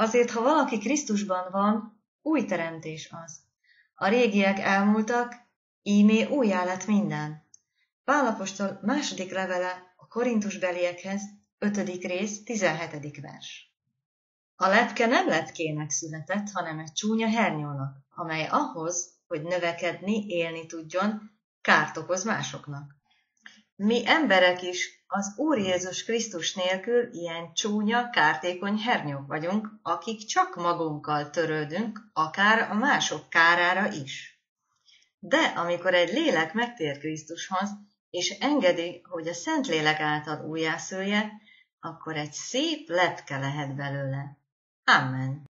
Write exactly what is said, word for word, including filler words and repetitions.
Azért, ha valaki Krisztusban van, új teremtés az. A régiek elmúltak, ímé újjá lett minden. Pál apostol második levele a korintusbeliekhez, ötödik rész, tizenhetedik vers. A lepke nem lepkének született, hanem egy csúnya hernyónak, amely ahhoz, hogy növekedni, élni tudjon, kárt okoz másoknak. Mi emberek is az Úr Jézus Krisztus nélkül ilyen csúnya, kártékony hernyók vagyunk, akik csak magunkkal törődünk, akár a mások kárára is. De amikor egy lélek megtér Krisztushoz, és engedi, hogy a Szentlélek által újjászülje, akkor egy szép lepke lehet belőle. Amen.